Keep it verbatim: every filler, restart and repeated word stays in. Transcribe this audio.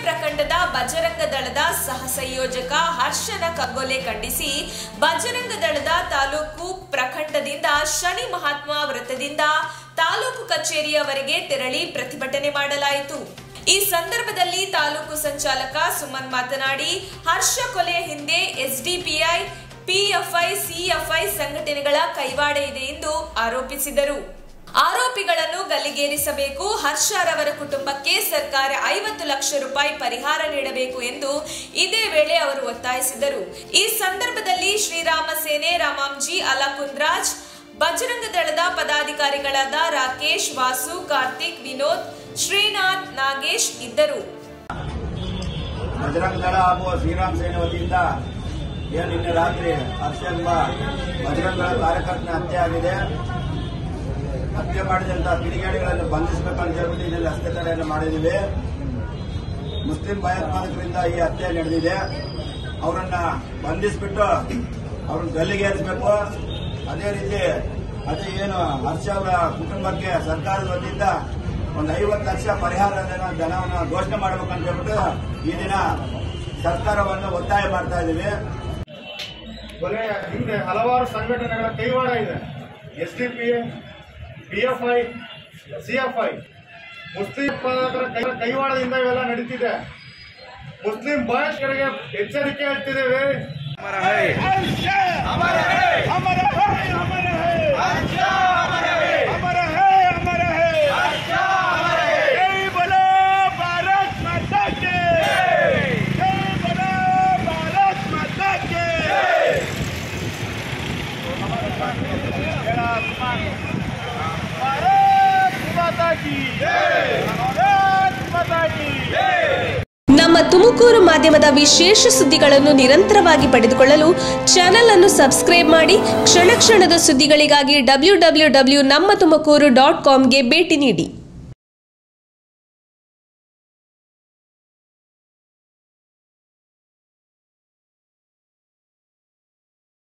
ಪ್ರಖಂಡದ ಬಜರಂಗ ದಳದ ಸಹ ಸಂಯೋಜಕ ಹರ್ಷನ ಕಗ್ಗೊಲೆ ಖಂಡಿಸಿ ಬಜರಂಗ ದಳದ ತಾಲೂಕು ಪ್ರಖಂಡದಿಂದ ಶನಿ ಮಹಾತ್ಮ ವೃತ್ತದಿಂದ ತಾಲೂಕು ಕಚೇರಿಯವರೆಗೆ ತೆರಳಿ ಪ್ರತಿಭಟನೆ ಮಾಡಲಾಯಿತು। ಈ ಸಂದರ್ಭದಲ್ಲಿ ತಾಲೂಕು ಸಂಚಾಲಕ ಸುಮನ್ ಮಾತನಾಡಿ, ಹರ್ಷ ಕೊಲೆ ಹಿಂದೆ ಎಸ್ಡಿಪಿಐ, ಪಿಎಫ್ಐ, ಸಿಎಫ್ಐ ಸಂಘಟನೆಗಳ ಕೈವಾಡ ಇದೆ ಎಂದು ಆರೋಪಿಸಿದರು। ಆರೋಪಿಗಳನ್ನು ಗಲ್ಲಿಗೇರಿಸಬೇಕು, ಹರ್ಷರವರ ಕುಟುಂಬಕ್ಕೆ ಸರ್ಕಾರ ಐವತ್ತು ಲಕ್ಷ ರೂಪಾಯಿ ಪರಿಹಾರ ನೀಡಬೇಕು ಎಂದು ಇದೇ ವೇಳೆ ಅವರು ಒತ್ತಾಯಿಸಿದರು। ಈ ಸಂದರ್ಭದಲ್ಲಿ ಶ್ರೀರಾಮ ಸೇನೆ ರಾಮಾಂಜಿ ಅಲಕುಂದ್ರಾಜ್, ಬಜರಂಗ ದಳದ ಪದಾಧಿಕಾರಿಗಳಾದ ರಾಕೇಶ್, ವಾಸು, ಕಾರ್ತಿಕ್, ವಿನೋದ್, ಶ್ರೀನಾಥ್, ನಾಗೇಶ್ ಇದ್ದರು। ಬಜರಂಗ ದಳ ಹಾಗೂ ಶ್ರೀರಾಮ ಸೇನೆ ವತಿಯಿಂದ ಏನು ನಿನ್ನೆ ರಾತ್ರಿ ಹರ್ಷ ಎಂಬ ಬಜರಂಗ ದಳ ಕಾರ್ಯಕರ್ತನ ಹತ್ಯೆ ಆಗಿದೆ। ಹತ್ಯೆ ಮಾಡಿದಂತಹ ಕಿಡಿಗೇಡಿಗಳನ್ನು ಬಂಧಿಸಬೇಕಂತ ಹೇಳ್ಬಿಟ್ಟು ಇದರಲ್ಲಿ ಹಸ್ತಕ್ಷೇಪವನ್ನು ಮಾಡಿದ್ದೀವಿ। ಮುಸ್ಲಿಂ ಭಯೋತ್ಪಾದಕರಿಂದ ಈ ಹತ್ಯೆ ನಡೆದಿದೆ, ಅವರನ್ನ ಬಂಧಿಸಿಬಿಟ್ಟು ಅವ್ರನ್ನ ಗಲ್ಲಿಗೇರಿಸಬೇಕು। ಅದೇ ರೀತಿ ಅದೇ ಏನು ಹರ್ಷ ಅವರ ಕುಟುಂಬಕ್ಕೆ ಸರ್ಕಾರದ ವತಿಯಿಂದ ಒಂದು ಐವತ್ತು ಲಕ್ಷ ಪರಿಹಾರ ಧನವನ್ನು ಘೋಷಣೆ ಮಾಡಬೇಕಂತ ಹೇಳ್ಬಿಟ್ಟು ಈ ದಿನ ಸರ್ಕಾರವನ್ನು ಒತ್ತಾಯ ಮಾಡ್ತಾ ಇದ್ದೀವಿ। ಕೊಲೆ ಹಿಂದೆ ಹಲವಾರು ಸಂಘಟನೆಗಳ ಕೈವಾಡ ಇದೆ। ಎಸ್ಡಿಪಿಐ, ಪಿಎಫ್ಐ, ಸಿಎಫ್ಐ ಮುಸ್ಲಿಂ ಉತ್ಪಾದಕರ ಕೈವಾಡದಿಂದ ಇವೆಲ್ಲ ನಡೀತಿದೆ। ಮುಸ್ಲಿಂ ಬಾಯಸ್ಕರಿಗೆ ಎಚ್ಚರಿಕೆ ಹೇಳ್ತಿದ್ದೇವೆ। ನಮ್ಮ ತುಮಕೂರು ಮಾಧ್ಯಮದ ವಿಶೇಷ ಸುದ್ದಿಗಳನ್ನು ನಿರಂತರವಾಗಿ ಪಡೆದುಕೊಳ್ಳಲು ಚಾನೆಲ್ ಅನ್ನು ಸಬ್ಸ್ಕ್ರೈಬ್ ಮಾಡಿ, ಕ್ಷಣ ಕ್ಷಣದ ಸುದ್ದಿಗಳಿಗಾಗಿ ಡಬ್ಲ್ಯೂ ಡಬ್ಲ್ಯೂ ಡಬ್ಲ್ಯೂ ನಮ್ಮ ತುಮಕೂರು ಡಾಟ್ ಕಾಮ್ಗೆ ಭೇಟಿ ನೀಡಿ।